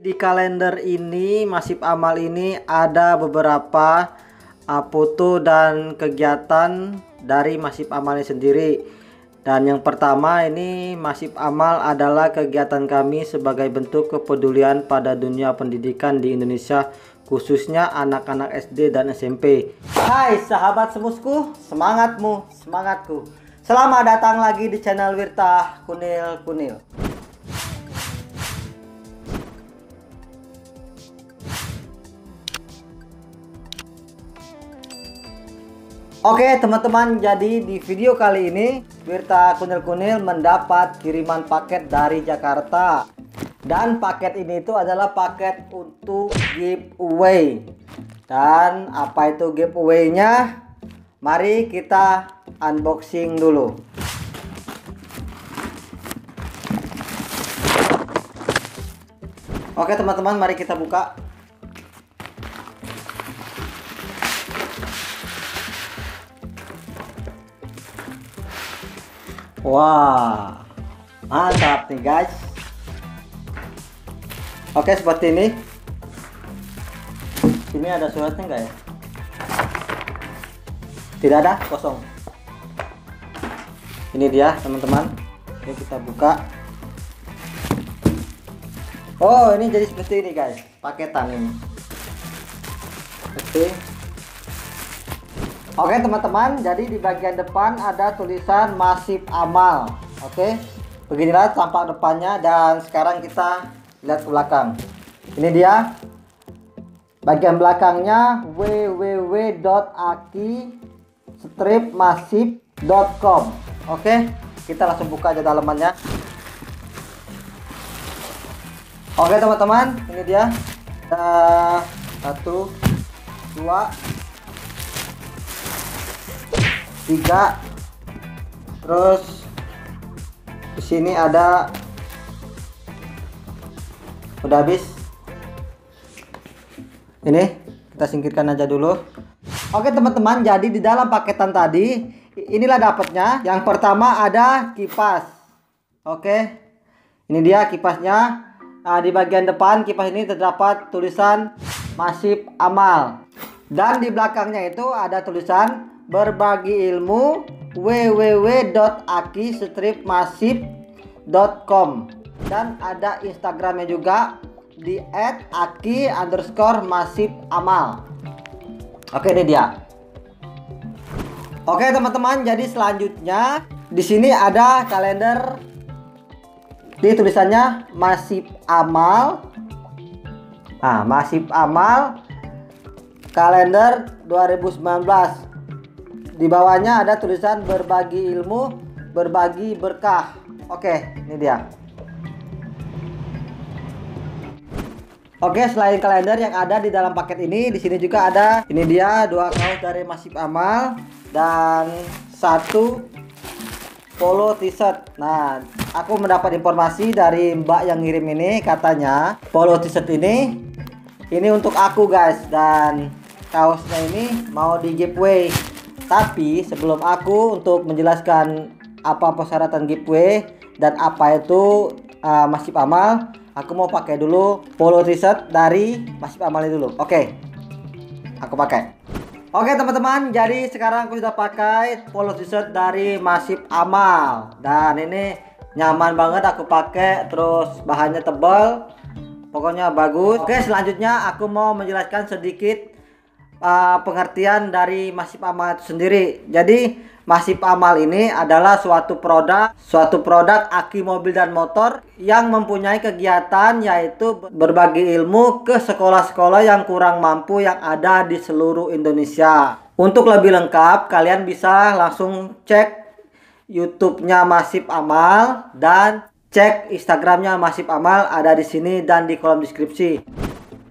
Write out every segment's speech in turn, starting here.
Di kalender ini, Masif Amal ini ada beberapa foto dan kegiatan dari Masif Amalnya sendiri. Dan yang pertama ini, Masif Amal adalah kegiatan kami sebagai bentuk kepedulian pada dunia pendidikan di Indonesia, khususnya anak-anak SD dan SMP. Hai sahabat semusku, semangatmu, semangatku. Selamat datang lagi di channel Wirta Kunil Kunil. Oke teman-teman, jadi di video kali ini Wirta Kunil Kunil mendapat kiriman paket dari Jakarta. Dan paket ini itu adalah paket untuk giveaway. Dan apa itu giveaway-nya? Mari kita unboxing dulu. Oke teman-teman, mari kita buka. Wah, mantap nih guys. Oke, seperti ini. Ini ada suratnya enggak ya? Tidak ada, kosong. Ini dia teman-teman. Oke, kita buka. Oh, ini jadi seperti ini guys, paketan ini. Oke teman-teman, jadi di bagian depan ada tulisan Masif Amal. Oke, beginilah tampak depannya. Dan sekarang kita lihat ke belakang. Ini dia bagian belakangnya, www.aki-masif.com. Oke, kita langsung buka aja dalamannya. Oke teman-teman, ini dia. Ada 1, 2, 3, terus di sini ada, udah habis. Ini kita singkirkan aja dulu. Oke teman-teman, jadi di dalam paketan tadi inilah dapatnya. Yang pertama ada kipas. Oke, ini dia kipasnya. Nah, di bagian depan kipas ini terdapat tulisan Masif Amal. Dan di belakangnya itu ada tulisan berbagi ilmu www.aki-masif.com. dan ada Instagramnya juga di @aki_masif_amal. Oke, ini dia. Oke teman-teman, jadi selanjutnya di sini ada kalender. Di tulisannya Masif Amal. Nah, Masif Amal kalender 2019. Di bawahnya ada tulisan berbagi ilmu, berbagi berkah. Oke, ini dia. Oke, selain kalender yang ada di dalam paket ini, di sini juga ada, ini dia 2 kaos dari Masif Amal dan 1 polo t-shirt. Nah, aku mendapat informasi dari Mbak yang ngirim ini, katanya polo t-shirt ini untuk aku guys, dan kaosnya ini mau di giveaway. Tapi sebelum aku untuk menjelaskan apa persyaratan giveaway dan apa itu Masif Amal, aku mau pakai dulu polo t-shirt dari Masif Amal dulu. Oke, aku pakai. Oke teman-teman, jadi sekarang aku sudah pakai polo t-shirt dari Masif Amal. Dan ini nyaman banget aku pakai, terus bahannya tebal, pokoknya bagus. Oke, selanjutnya aku mau menjelaskan sedikit pengertian dari Masif Amal itu sendiri. Jadi Masif Amal ini adalah suatu produk aki mobil dan motor yang mempunyai kegiatan yaitu berbagi ilmu ke sekolah-sekolah yang kurang mampu yang ada di seluruh Indonesia. Untuk lebih lengkap kalian bisa langsung cek YouTube-nya Masif Amal dan cek Instagramnya Masif Amal, ada di sini dan di kolom deskripsi.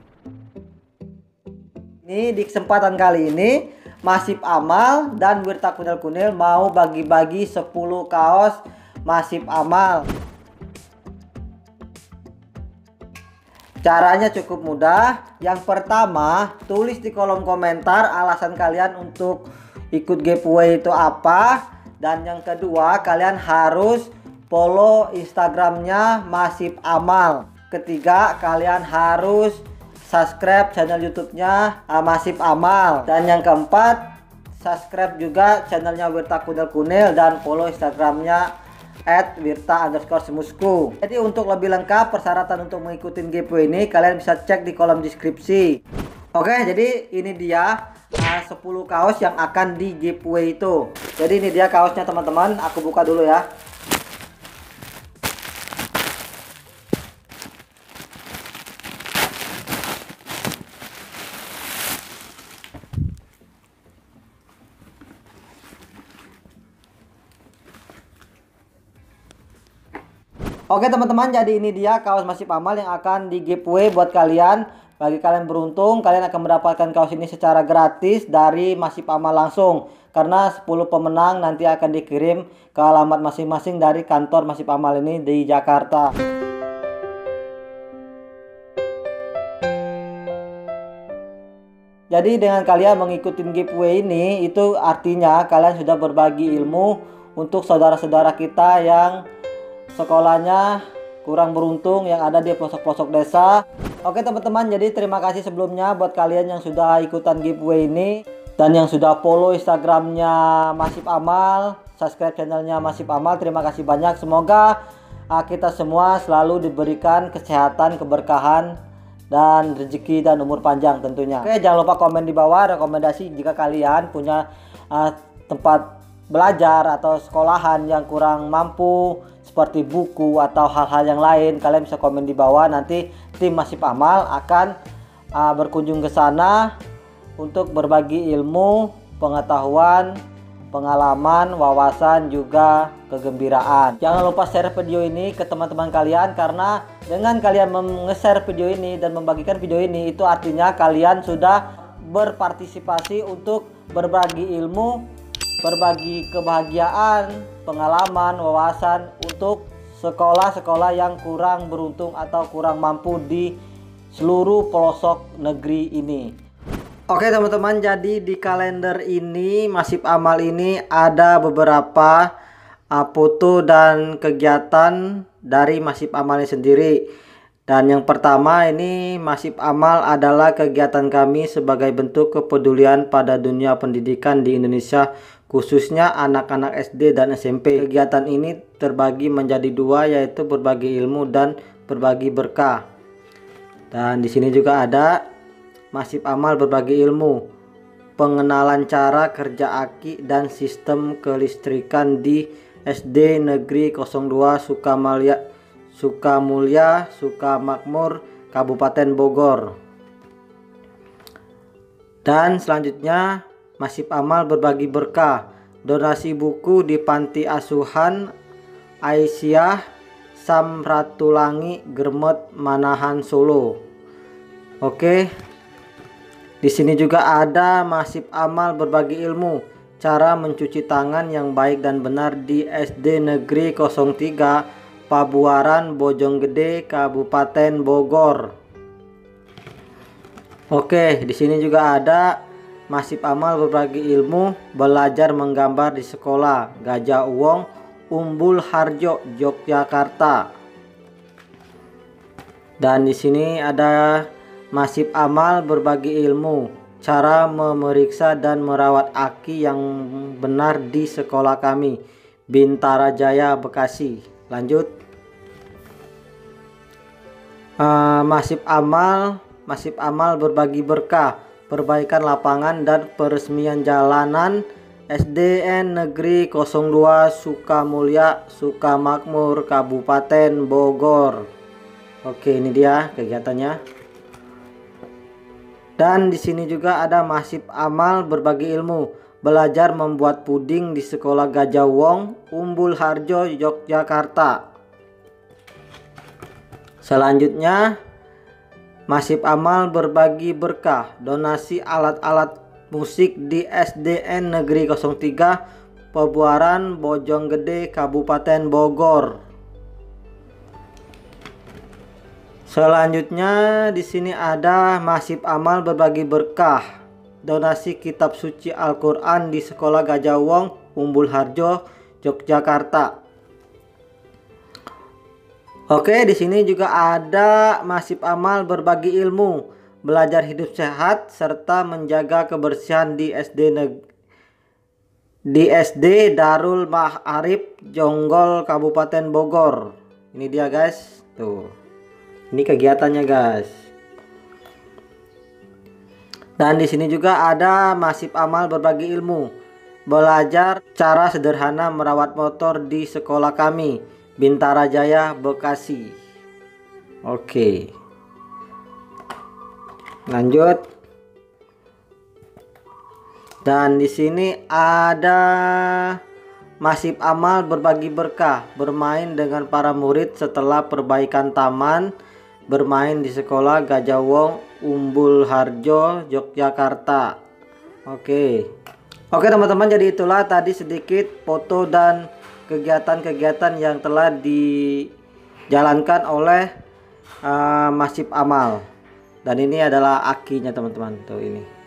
Ini di kesempatan kali ini Masif Amal dan Wirta Kunil Kunil mau bagi-bagi 10 kaos Masif Amal. Caranya cukup mudah. Yang pertama, tulis di kolom komentar alasan kalian untuk ikut giveaway itu apa. Dan yang kedua, kalian harus follow Instagramnya Masif Amal. ketiga, kalian harus subscribe channel YouTube-nya Masif Amal. Dan yang keempat, subscribe juga channelnya Wirta Kunil Kunil dan follow Instagramnya @wirta_semusku. Jadi untuk lebih lengkap persyaratan untuk mengikuti giveaway ini, kalian bisa cek di kolom deskripsi. Oke, jadi ini dia 10 kaos yang akan di giveaway itu. Jadi ini dia kaosnya teman-teman, aku buka dulu ya. Oke teman-teman, jadi ini dia kaos Masif Amal yang akan di giveaway buat kalian. Bagi kalian beruntung, kalian akan mendapatkan kaos ini secara gratis dari Masif Amal langsung. Karena 10 pemenang nanti akan dikirim ke alamat masing-masing dari kantor Masif Amal ini di Jakarta. Jadi dengan kalian mengikuti giveaway ini, itu artinya kalian sudah berbagi ilmu untuk saudara-saudara kita yang sekolahnya kurang beruntung, yang ada di pelosok-pelosok desa. Oke teman-teman, jadi terima kasih sebelumnya buat kalian yang sudah ikutan giveaway ini dan yang sudah follow Instagramnya Masif Amal, subscribe channelnya Masif Amal. Terima kasih banyak. Semoga kita semua selalu diberikan kesehatan, keberkahan, dan rezeki dan umur panjang tentunya. Oke, jangan lupa komen di bawah rekomendasi jika kalian punya tempat belajar atau sekolahan yang kurang mampu seperti buku atau hal-hal yang lain. Kalian bisa komen di bawah, nanti tim Masif Amal akan berkunjung ke sana untuk berbagi ilmu, pengetahuan, pengalaman, wawasan, juga kegembiraan. Jangan lupa share video ini ke teman-teman kalian, karena dengan kalian nge-share video ini dan membagikan video ini, itu artinya kalian sudah berpartisipasi untuk berbagi ilmu, berbagi kebahagiaan, pengalaman, wawasan untuk sekolah-sekolah yang kurang beruntung atau kurang mampu di seluruh pelosok negeri ini. Oke teman-teman, jadi di kalender ini Masif Amal ini ada beberapa foto dan kegiatan dari Masif Amal sendiri. Dan yang pertama ini, Masif Amal adalah kegiatan kami sebagai bentuk kepedulian pada dunia pendidikan di Indonesia, khususnya anak-anak SD dan SMP. Kegiatan ini terbagi menjadi dua, yaitu berbagi ilmu dan berbagi berkah. Dan di sini juga ada Masif Amal berbagi ilmu, pengenalan cara kerja aki dan sistem kelistrikan di SD Negeri 02 Sukamulya, Sukamakmur, Kabupaten Bogor. Dan selanjutnya Masif Amal berbagi berkah, donasi buku di Panti Asuhan Aisyah Samratulangi, Germet, Manahan, Solo. Oke. Di sini juga ada Masif Amal berbagi ilmu, cara mencuci tangan yang baik dan benar di SD Negeri 03 Pabuaran, Bojonggede, Kabupaten Bogor. Oke, di sini juga ada Masif Amal berbagi ilmu, belajar menggambar di sekolah Gajah Uwong, Umbul Harjo, Yogyakarta. Dan di sini ada Masif Amal berbagi ilmu, cara memeriksa dan merawat aki yang benar di sekolah kami, Bintara Jaya, Bekasi. Lanjut. Masif Amal berbagi berkah, perbaikan lapangan dan peresmian jalanan SDN Negeri 02 Sukamulya, Sukamakmur, Kabupaten Bogor. Oke, ini dia kegiatannya. Dan di sini juga ada Masif Amal berbagi ilmu, belajar membuat puding di sekolah Gajah Wong, Umbul Harjo, Yogyakarta. Selanjutnya Masif Amal berbagi berkah, donasi alat-alat musik di SDN Negeri 03 Pabuaran, Bojonggede, Kabupaten Bogor. Selanjutnya di sini ada Masif Amal berbagi berkah, donasi kitab suci Al-Quran di sekolah Gajah Wong, Umbul Harjo, Yogyakarta. Oke, di sini juga ada Masif Amal berbagi ilmu, belajar hidup sehat serta menjaga kebersihan di SD Darul Ma'arif Jonggol Kabupaten Bogor. Ini dia guys, tuh. Ini kegiatannya guys. Dan di sini juga ada Masif Amal berbagi ilmu, belajar cara sederhana merawat motor di sekolah kami, Bintara Jaya, Bekasi. Oke. Lanjut. Dan di sini ada Masif Amal berbagi berkah, bermain dengan para murid setelah perbaikan taman, bermain di sekolah Gajah Wong, Umbul Harjo, Yogyakarta. Oke teman-teman, jadi itulah tadi sedikit foto dan kegiatan-kegiatan yang telah dijalankan oleh Masif Amal. Dan ini adalah akinya teman-teman, tuh ini.